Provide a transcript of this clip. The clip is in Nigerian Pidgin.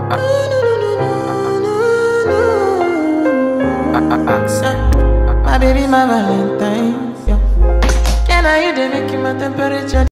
My baby, my Valentine. Yeah. Can I you they make my temperature?